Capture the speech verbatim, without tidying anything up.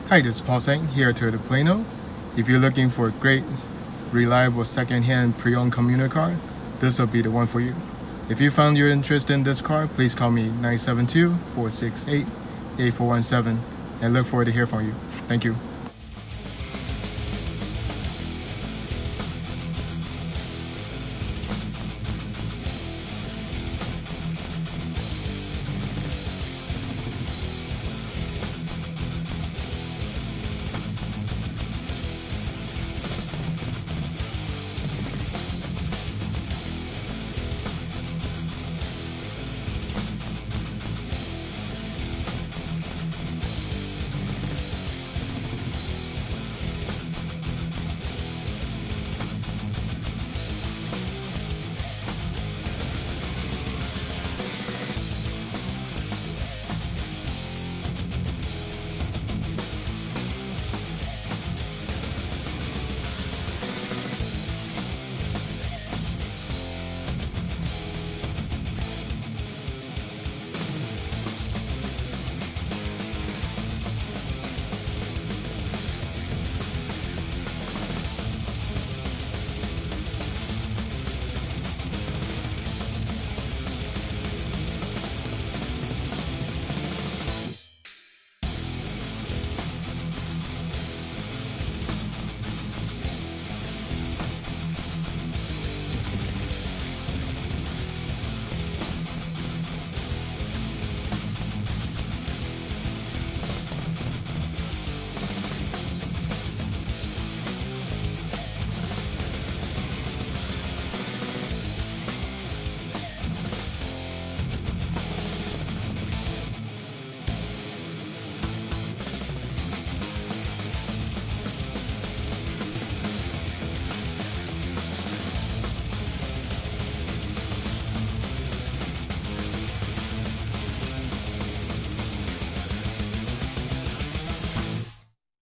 Hi, this is Tseng here to the PLANO. If you're looking for a great, reliable second-hand pre-owned commuter car, this will be the one for you. If you found your interest in this car, please call me nine seven two, four six eight, eight four one seven and look forward to hear from you. Thank you.